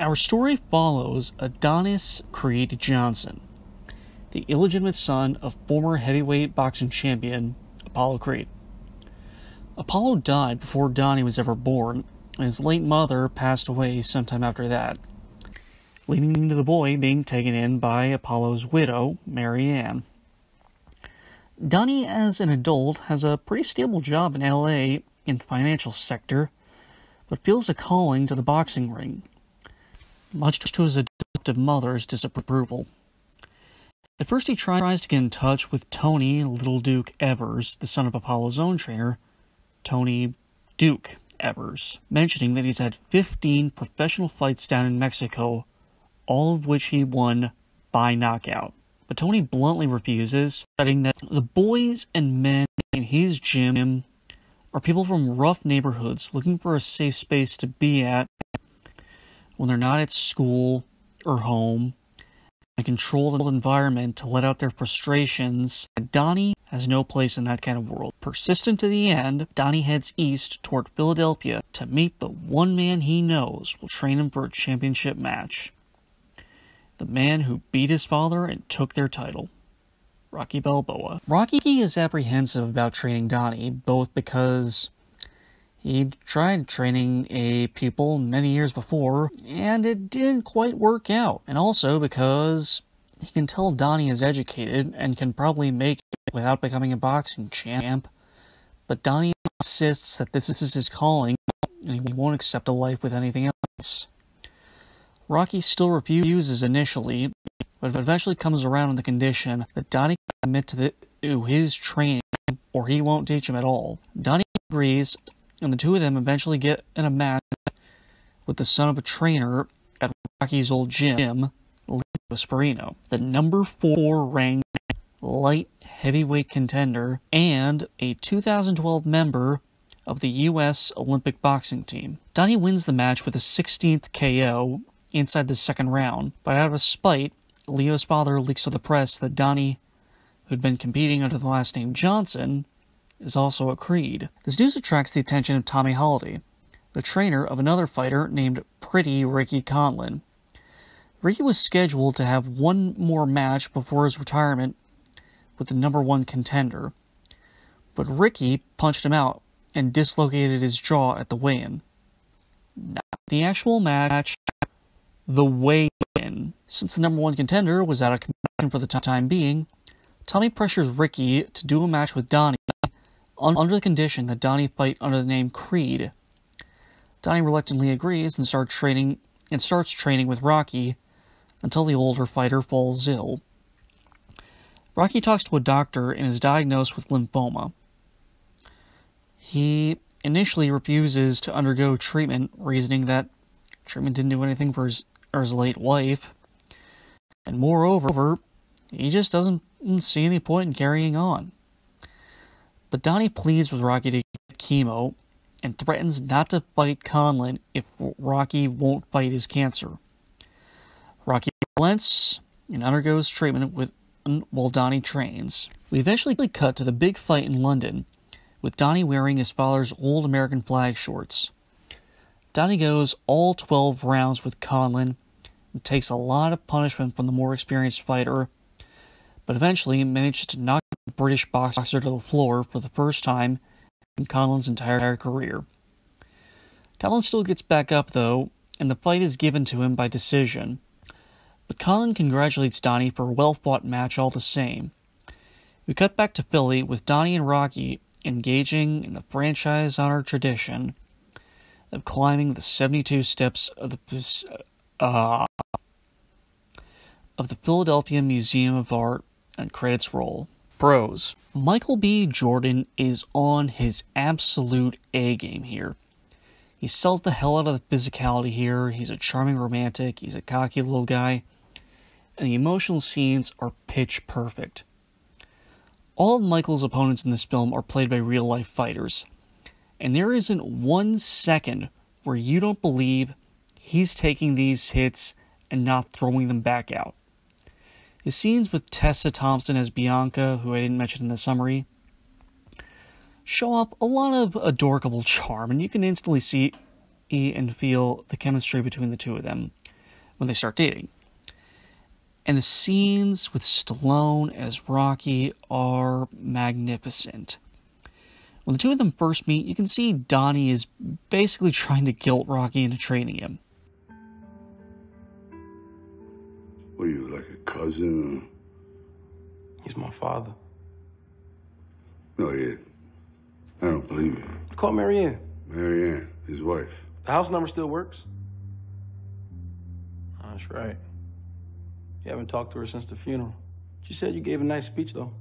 Our story follows Adonis Creed Johnson, the illegitimate son of former heavyweight boxing champion Apollo Creed. Apollo died before Donnie was ever born, and his late mother passed away sometime after that, leading to the boy being taken in by Apollo's widow, Mary Ann. Donnie, as an adult, has a pretty stable job in LA in the financial sector, but feels a calling to the boxing ring, much to his adoptive mother's disapproval. At first he tries to get in touch with Tony Little Duke Evers, the son of Apollo's own trainer, Tony Duke Evers, mentioning that he's had 15 professional fights down in Mexico, all of which he won by knockout. But Tony bluntly refuses, citing that the boys and men in his gym are people from rough neighborhoods looking for a safe space to be at when they're not at school or home, and a controlled environment to let out their frustrations. Donnie has no place in that kind of world. Persistent to the end, Donnie heads east toward Philadelphia to meet the one man he knows will train him for a championship match. The man who beat his father and took their title, Rocky Balboa. Rocky is apprehensive about training Donnie, both because he'd tried training a pupil many years before, and it didn't quite work out, and also because he can tell Donnie is educated and can probably make it without becoming a boxing champ, but Donnie insists that this is his calling, and he won't accept a life with anything else. Rocky still refuses initially, but eventually comes around on the condition that Donnie can commit to his training, or he won't teach him at all. Donnie agrees, and the two of them eventually get in a match with the son of a trainer at Rocky's old gym, Leo Sperino, the number 4 ranked light heavyweight contender and a 2012 member of the U.S. Olympic boxing team. Donnie wins the match with a 16th KO inside the second round, but out of spite, Leo's father leaks to the press that Donnie, who'd been competing under the last name Johnson, is also a Creed. This news attracts the attention of Tommy Holliday, the trainer of another fighter named Pretty Ricky Conlon. Ricky was scheduled to have one more match before his retirement with the number 1 contender, but Ricky punched him out and dislocated his jaw at the weigh-in. Not the actual match, the weigh-in. Since the number 1 contender was out of commission for the time being, Tommy pressures Ricky to do a match with Donnie under the condition that Donnie fight under the name Creed. Donnie reluctantly agrees and starts training with Rocky until the older fighter falls ill. Rocky talks to a doctor and is diagnosed with lymphoma. He initially refuses to undergo treatment, reasoning that treatment didn't do anything for his late wife, and moreover, he just doesn't see any point in carrying on. But Donnie pleads with Rocky to get chemo and threatens not to fight Conlon if Rocky won't fight his cancer. Rocky relents and undergoes treatment while Donnie trains. We eventually cut to the big fight in London, with Donnie wearing his father's old American flag shorts. Donnie goes all 12 rounds with Conlon and takes a lot of punishment from the more experienced fighter, but eventually manages to knock the British boxer to the floor for the first time in Conlon's entire career. Conlon still gets back up, though, and the fight is given to him by decision. But Conlon congratulates Donnie for a well-fought match all the same. We cut back to Philly with Donnie and Rocky engaging in the franchise-honored tradition of climbing the 72 steps of the Philadelphia Museum of Art, and credits roll. Pros. Michael B. Jordan is on his absolute A-game here. He sells the hell out of the physicality here, he's a charming romantic, he's a cocky little guy, and the emotional scenes are pitch perfect. All of Michael's opponents in this film are played by real-life fighters, and there isn't 1 second where you don't believe he's taking these hits and not throwing them back out. His scenes with Tessa Thompson as Bianca, who I didn't mention in the summary, show up a lot of adorable charm, and you can instantly see and feel the chemistry between the two of them. when they start dating. And the scenes with Stallone as Rocky are magnificent. When the two of them first meet, you can see Donnie is basically trying to guilt Rocky into training him. What are you, like a cousin? He's my father. No, Ed. I don't believe you. Call Marianne. Marianne, his wife. The house number still works? That's right. You haven't talked to her since the funeral. She said you gave a nice speech, though.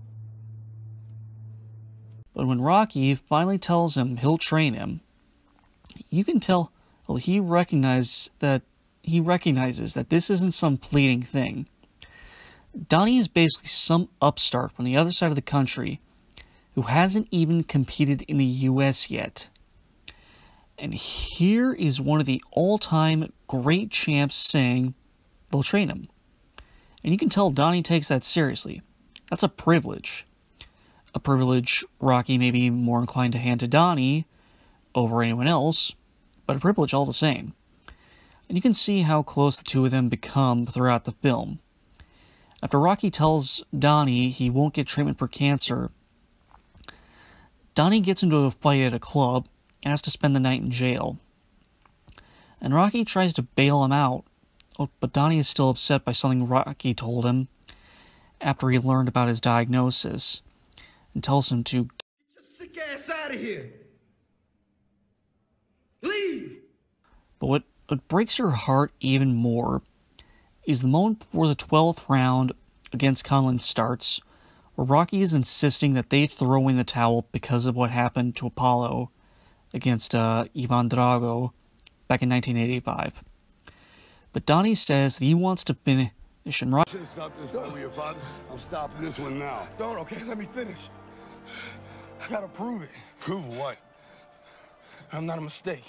But when Rocky finally tells him he'll train him, you can tell he recognizes that this isn't some fleeting thing. Donnie is basically some upstart from the other side of the country who hasn't even competed in the U.S. yet. And here is one of the all-time great champs saying they'll train him. And you can tell Donnie takes that seriously. That's a privilege. A privilege Rocky may be more inclined to hand to Donnie over anyone else, but a privilege all the same. And you can see how close the two of them become throughout the film. After Rocky tells Donnie he won't get treatment for cancer, Donnie gets into a fight at a club and has to spend the night in jail. And Rocky tries to bail him out, but Donnie is still upset by something Rocky told him after he learned about his diagnosis, and tells him to get your sick ass out of here. Leave. But what breaks your heart even more is the moment before the 12th round against Conlon starts, where Rocky is insisting that they throw in the towel because of what happened to Apollo against Ivan Drago back in 1985. But Donnie says that he wants to finish, and Rocky... Stop this fight with your father. I'm stopping this one now. Don't, okay, let me finish. I gotta prove it. Prove what? I'm not a mistake.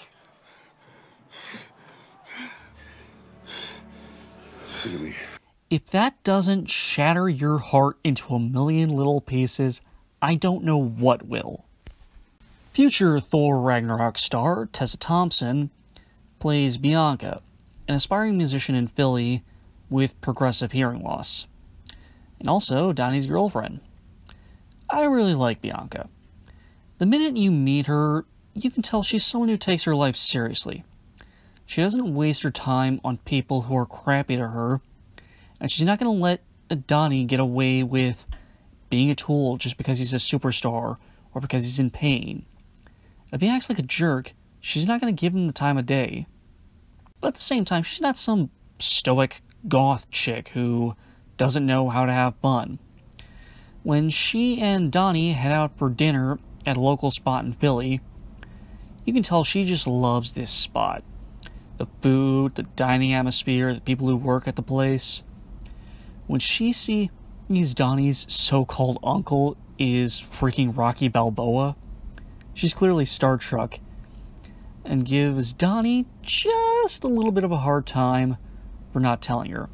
Look at me. If that doesn't shatter your heart into a million little pieces, I don't know what will. Future Thor Ragnarok star Tessa Thompson plays Bianca, an aspiring musician in Philly with progressive hearing loss, and also Donnie's girlfriend. I really like Bianca. The minute you meet her, you can tell she's someone who takes her life seriously. She doesn't waste her time on people who are crappy to her, and she's not going to let Donnie get away with being a tool just because he's a superstar or because he's in pain. If he acts like a jerk, she's not going to give him the time of day. But at the same time, she's not some stoic goth chick who doesn't know how to have fun. When she and Donnie head out for dinner at a local spot in Philly, you can tell she just loves this spot. The food, the dining atmosphere, the people who work at the place. When she sees Donnie's so-called uncle is freaking Rocky Balboa, she's clearly starstruck and gives Donnie just a little bit of a hard time for not telling her.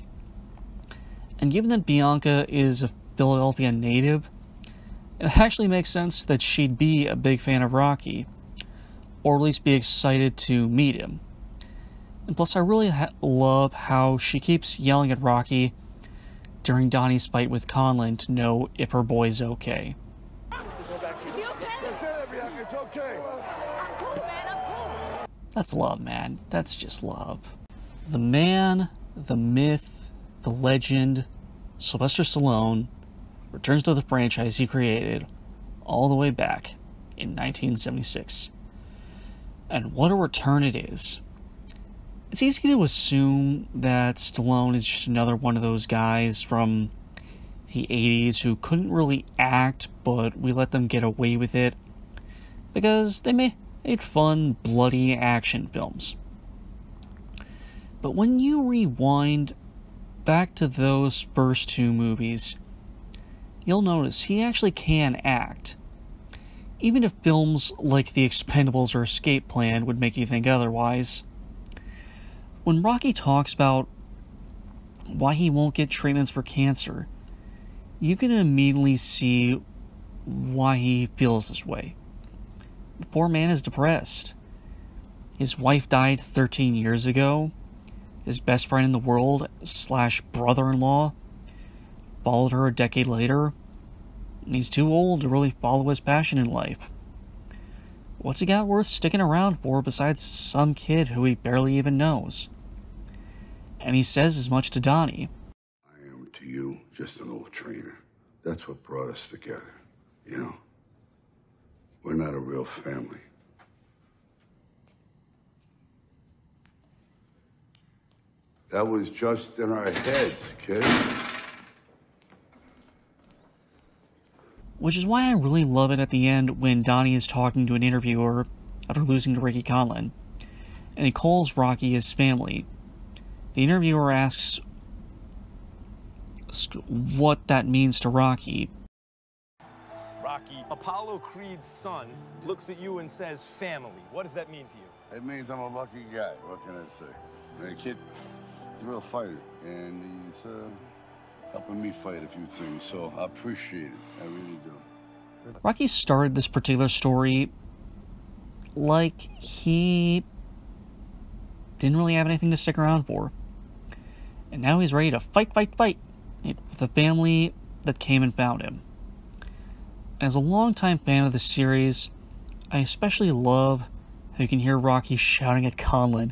And given that Bianca is a Philadelphia native, it actually makes sense that she'd be a big fan of Rocky, or at least be excited to meet him. And plus, I really love how she keeps yelling at Rocky during Donnie's fight with Conlon to know if her boy's okay. Is he okay? It's okay. I'm cool, man. I'm cool. That's love, man. That's just love. The man, the myth, the legend, Sylvester Stallone returns to the franchise he created all the way back in 1976. And what a return it is. It's easy to assume that Stallone is just another one of those guys from the 80s who couldn't really act, but we let them get away with it because they made fun, bloody action films. But when you rewind back to those first two movies, you'll notice he actually can act. Even if films like The Expendables or Escape Plan would make you think otherwise. When Rocky talks about why he won't get treatments for cancer, you can immediately see why he feels this way. The poor man is depressed. His wife died 13 years ago. his best friend in the world / brother-in-law, followed her a decade later, and he's too old to really follow his passion in life. What's he got worth sticking around for besides some kid who he barely even knows? And he says as much to Donnie. I am to you just an old trainer. That's what brought us together, you know? We're not a real family. That was just in our heads, kid. Which is why I really love it at the end when Donnie is talking to an interviewer after losing to Ricky Conlon, and he calls Rocky his family. The interviewer asks what that means to Rocky. Rocky, Apollo Creed's son looks at you and says family. What does that mean to you? It means I'm a lucky guy. What can I say? The kid, he's a real fighter, and he's helping me fight a few things, so I appreciate it. I really do. Rocky started this particular story like he didn't really have anything to stick around for. And now he's ready to fight with the family that came and found him. As a longtime fan of the series, I especially love how you can hear Rocky shouting at Conlon.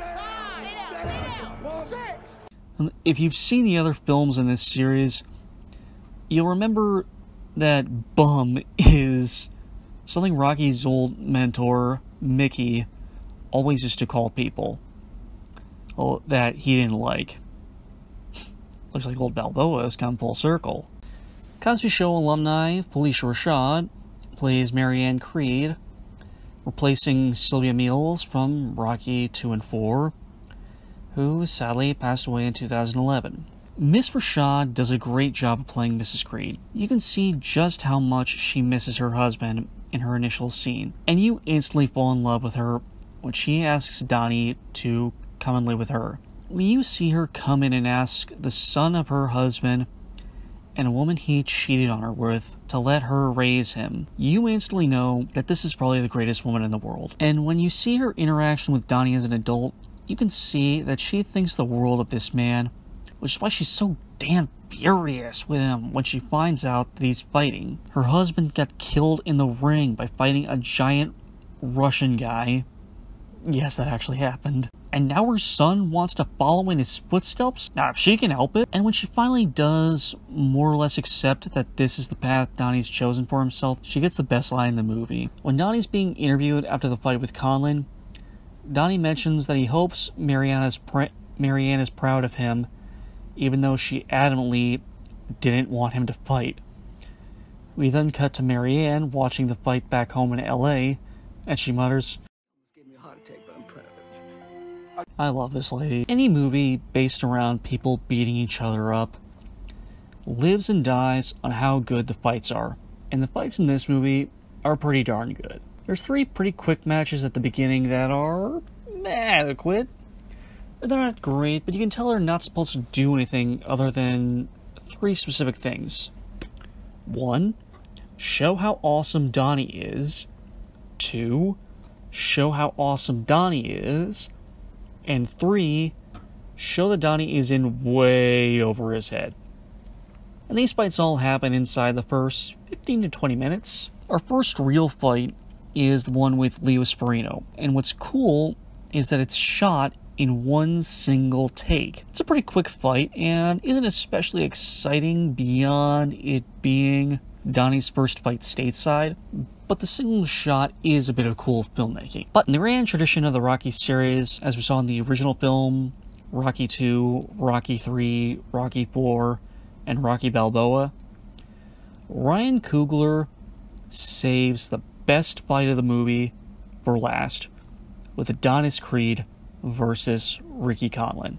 If you've seen the other films in this series, you'll remember that bum is something Rocky's old mentor, Mickey, always used to call people that he didn't like. Looks like old Balboa has come full circle. Cosby Show alumni Felicia Rashad plays Marianne Creed, replacing Sylvia Meals from Rocky 2 and 4, who sadly passed away in 2011. Miss Rashad does a great job of playing Mrs. Creed. You can see just how much she misses her husband in her initial scene, and you instantly fall in love with her when she asks Donnie to come and live with her. When you see her come in and ask the son of her husband and a woman he cheated on her with to let her raise him, you instantly know that this is probably the greatest woman in the world. And when you see her interaction with Donnie as an adult, you can see that she thinks the world of this man, which is why she's so damn furious with him when she finds out that he's fighting. Her husband got killed in the ring by fighting a giant Russian guy. Yes, that actually happened. And now her son wants to follow in his footsteps? Now, if she can help it. And when she finally does more or less accept that this is the path Donnie's chosen for himself, she gets the best line in the movie. When Donnie's being interviewed after the fight with Conlon, Donnie mentions that he hopes Marianne is proud of him, even though she adamantly didn't want him to fight. We then cut to Marianne watching the fight back home in LA, and she mutters, I love this lady. Any movie based around people beating each other up lives and dies on how good the fights are. And the fights in this movie are pretty darn good. There's 3 pretty quick matches at the beginning that are adequate. They're not great, but you can tell they're not supposed to do anything other than 3 specific things. 1, show how awesome Donnie is. 2, show how awesome Donnie is. And 3, show that Donnie is in way over his head. And these fights all happen inside the first 15 to 20 minutes. Our first real fight is the one with Leo Sparino. And what's cool is that it's shot in one single take. It's a pretty quick fight and isn't especially exciting beyond it being Donnie's first fight stateside, but the single shot is a bit of cool filmmaking. But in the grand tradition of the Rocky series, as we saw in the original film, Rocky 2, Rocky 3, Rocky 4, and Rocky Balboa, Ryan Coogler saves the best fight of the movie for last, with Adonis Creed versus Ricky Conlon.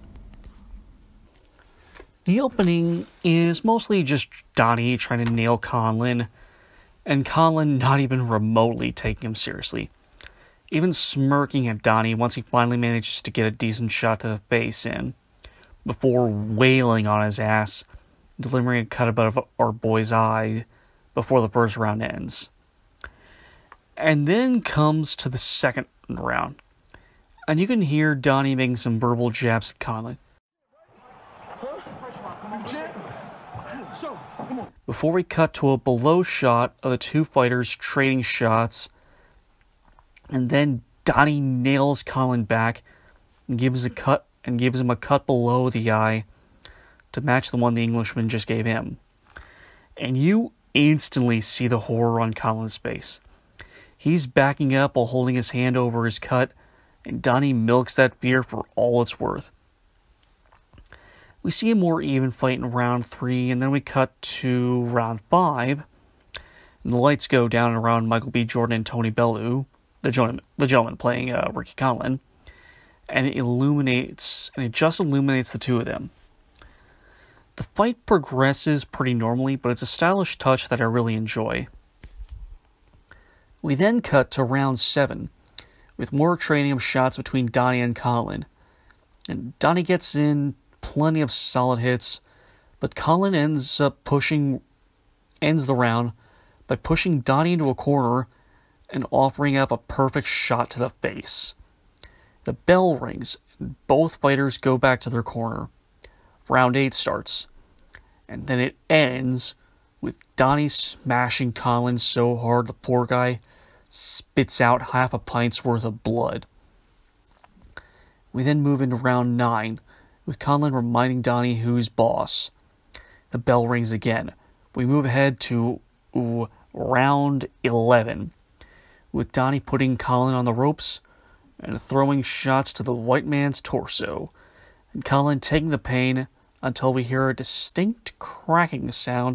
The opening is mostly just Donnie trying to nail Conlon, and Conlon not even remotely taking him seriously, even smirking at Donnie once he finally manages to get a decent shot to the face in, before wailing on his ass, delivering a cut above our boy's eye before the first round ends. And then comes to the second round. And you can hear Donnie making some verbal jabs at Conlon. Before we cut to a below shot of the two fighters trading shots, and then Donnie nails Conlon back and gives him a cut below the eye to match the one the Englishman just gave him. And you instantly see the horror on Conlon's face. He's backing up while holding his hand over his cut, and Donnie milks that fear for all it's worth. We see a more even fight in round 3, and then we cut to round 5, and the lights go down around Michael B. Jordan and Tony Bellew, the gentleman playing Ricky Conlon, and it just illuminates the two of them. The fight progresses pretty normally, but it's a stylish touch that I really enjoy. We then cut to round 7, with more trading of shots between Donnie and Conlon, and Donnie gets in plenty of solid hits, but Conlon ends the round by pushing Donnie into a corner and offering up a perfect shot to the face. The bell rings, and both fighters go back to their corner. Round 8 starts, and then it ends with Donnie smashing Conlon so hard the poor guy spits out half a pint's worth of blood. We then move into round 9, with Conlon reminding Donnie who's boss. The bell rings again. We move ahead to round 11, with Donnie putting Conlon on the ropes and throwing shots to the white man's torso, and Conlon taking the pain until we hear a distinct cracking sound,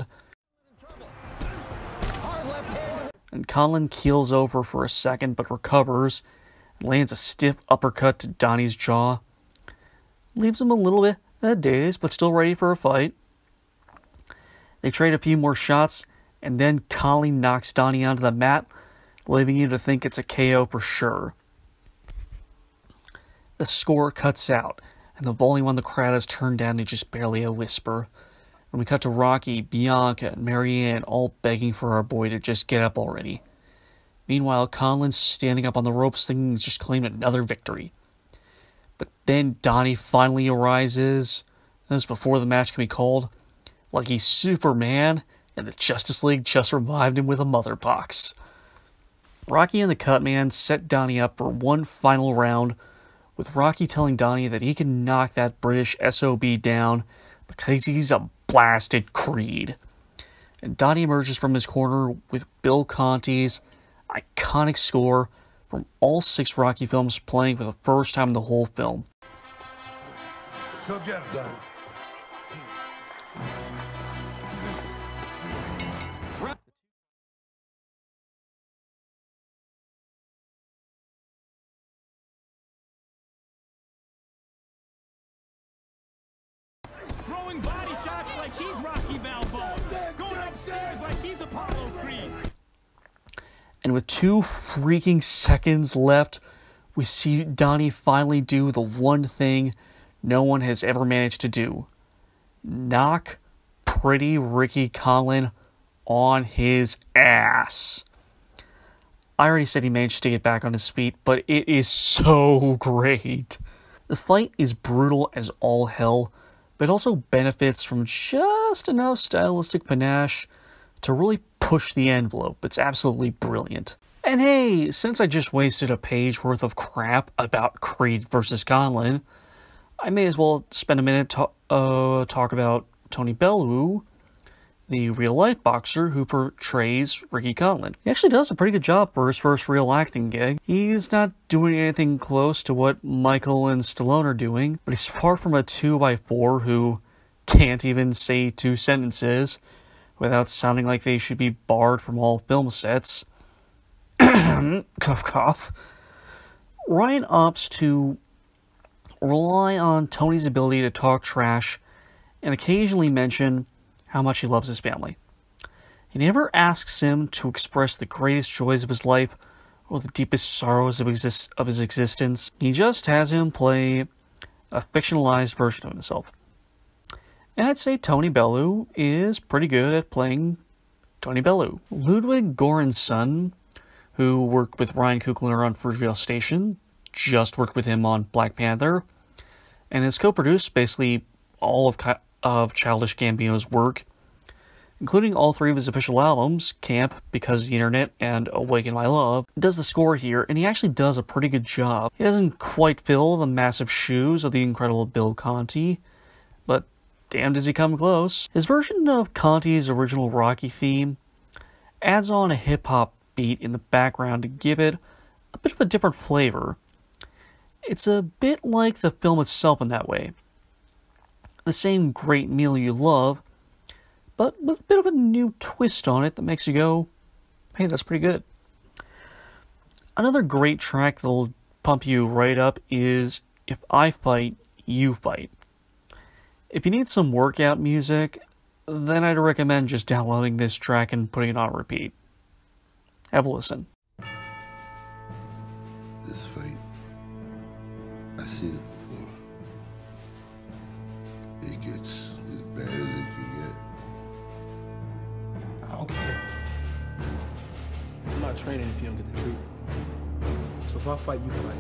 and Conlon keels over for a second but recovers and lands a stiff uppercut to Donnie's jaw. Leaves him a little bit dazed, but still ready for a fight. They trade a few more shots, and then Conlon knocks Donnie onto the mat, leaving you to think it's a KO for sure. The score cuts out, and the volume on the crowd is turned down to just barely a whisper. And we cut to Rocky, Bianca, and Marianne all begging for our boy to just get up already. Meanwhile, Conlon's standing up on the ropes thinking he's just claimed another victory. But then Donnie finally arises, just before the match can be called, like he's Superman, and the Justice League just revived him with a motherpox. Rocky and the Cutman set Donnie up for one final round, with Rocky telling Donnie that he can knock that British SOB down because he's a blasted Creed. And Donnie emerges from his corner with Bill Conti's iconic score from all 6 Rocky films playing for the first time in the whole film. Go get him, Donnie. Throwing body shots like he's Rocky Balboa. Going upstairs like he's Apollo Creed. And with 2 freaking seconds left, we see Donnie finally do the one thing no one has ever managed to do. Knock pretty Ricky Conlon on his ass. I already said he managed to get back on his feet, but it is so great. The fight is brutal as all hell, but also benefits from just enough stylistic panache to really push the envelope. It's absolutely brilliant. And hey, since I just wasted a page worth of crap about Creed versus Conlon, I may as well spend a minute to talk about Tony Bellew, the real-life boxer who portrays Ricky Conlon. He actually does a pretty good job for his first real acting gig. He's not doing anything close to what Michael and Stallone are doing, but he's far from a 2x4 who can't even say 2 sentences without sounding like they should be barred from all film sets. Cough, cough. Ryan opts to rely on Tony's ability to talk trash and occasionally mention how much he loves his family. He never asks him to express the greatest joys of his life or the deepest sorrows of his existence. He just has him play a fictionalized version of himself. And I'd say Tony Bellew is pretty good at playing Tony Bellew. Ludwig Göransson's son, who worked with Ryan Coogler on Fruitvale Station, just worked with him on Black Panther, and has co-produced basically all of Childish Gambino's work, including all 3 of his official albums, Camp, Because of the Internet, and Awaken My Love. He does the score here, and he actually does a pretty good job. He doesn't quite fill the massive shoes of the incredible Bill Conti, but damn does he come close. His version of Conti's original Rocky theme adds on a hip-hop beat in the background to give it a bit of a different flavor. It's a bit like the film itself in that way. The same great meal you love, but with a bit of a new twist on it that makes you go, hey, that's pretty good. Another great track that'll pump you right up is If I Fight, You Fight. If you need some workout music, then I'd recommend just downloading this track and putting it on repeat. Have a listen. This fight, I've seen it before. It gets as bad as it can get. I don't care. I'm not training if you don't get the treatment. So if I fight, you fight.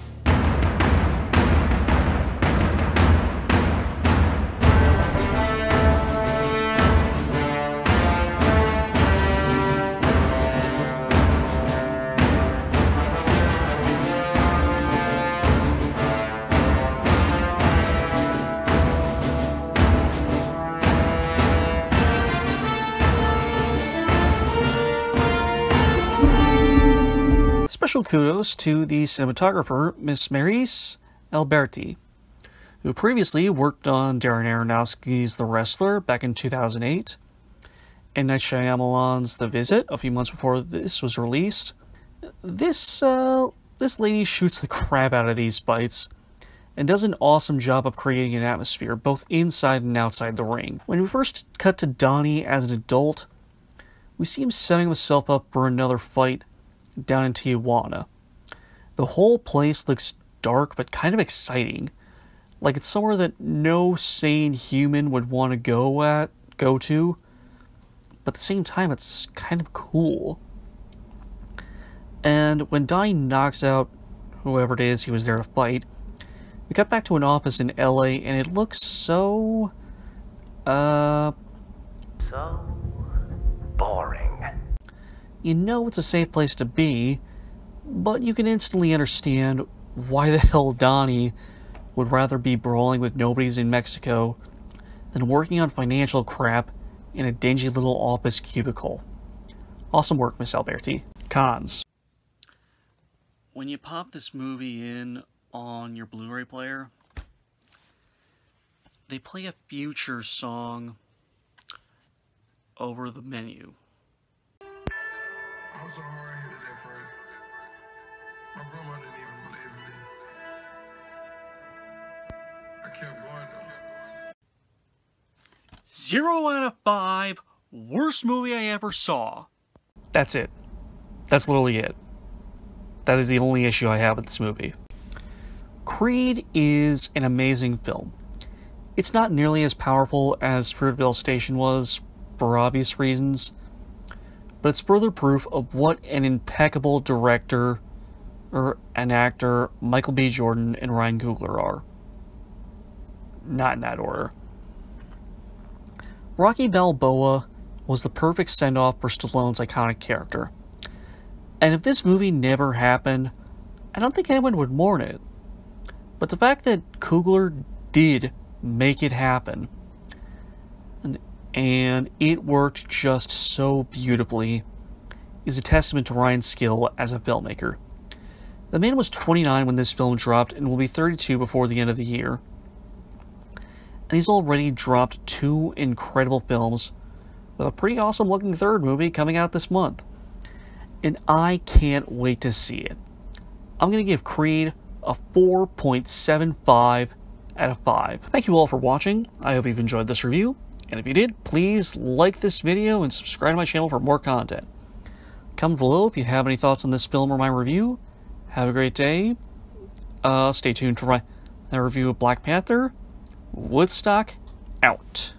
Special kudos to the cinematographer, Miss Maryse Alberti, who previously worked on Darren Aronofsky's The Wrestler back in 2008, and Night Shyamalan's The Visit a few months before this was released. This lady shoots the crap out of these fights, and does an awesome job of creating an atmosphere both inside and outside the ring. When we first cut to Donnie as an adult, we see him setting himself up for another fight down in Tijuana. The whole place looks dark but kind of exciting, like it's somewhere that no sane human would want to go to, but at the same time it's kind of cool. And when Donnie knocks out whoever it is he was there to fight, we cut back to an office in LA and it looks so boring. You know it's a safe place to be, but you can instantly understand why the hell Donnie would rather be brawling with nobodies in Mexico than working on financial crap in a dingy little office cubicle. Awesome work, Miss Alberti. Cons. When you pop this movie in on your Blu-ray player, they play a Future song over the menu. I'm so hard headed at first. My grandma didn't even believe in me. I kept going though. 0 out of 5, worst movie I ever saw. That's it. That's literally it. That is the only issue I have with this movie. Creed is an amazing film. It's not nearly as powerful as Fruitvale Station was, for obvious reasons, but it's further proof of what an impeccable director or an actor Michael B. Jordan and Ryan Coogler are. Not in that order. Rocky Balboa was the perfect send-off for Stallone's iconic character. And if this movie never happened, I don't think anyone would mourn it. But the fact that Coogler did make it happen, and it worked just so beautifully, is a testament to Ryan's skill as a filmmaker. The man was 29 when this film dropped and will be 32 before the end of the year. And he's already dropped 2 incredible films, with a pretty awesome looking third movie coming out this month. And I can't wait to see it. I'm going to give Creed a 4.75 out of 5. Thank you all for watching. I hope you've enjoyed this review. And if you did, please like this video and subscribe to my channel for more content. Comment below if you have any thoughts on this film or my review. Have a great day. Stay tuned for my review of Black Panther. Woodstock, out.